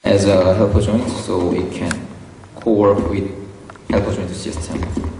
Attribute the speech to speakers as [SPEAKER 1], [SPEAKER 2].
[SPEAKER 1] as a helper joint, so it can co-work with helper joint system.